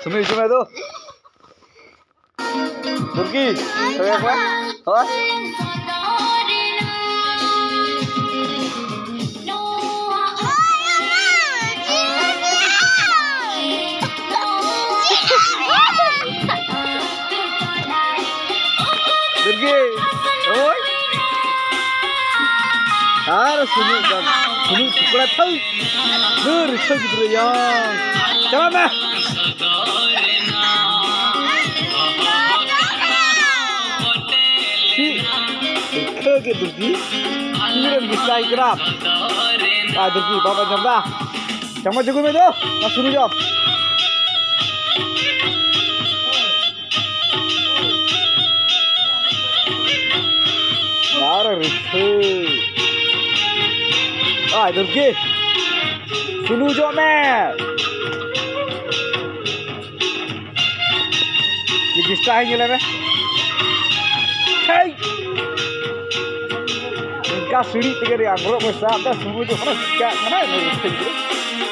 Sumi cuma tu. Turki, saya apa? Apa? Turki, oi. Sumi kan, Sumi kurang tahu. Tahu gitu ya. Jangan mah. Ke Turki, kirim bisa ikrab. Turki, Bapak coba. Coba cukup itu, langsung jawab. Baru itu. Turki, sunu jawab me. Ini bisa ini lah me. Hey. Kasuri tiga dia anggur besar dah semua tu mana mana ni.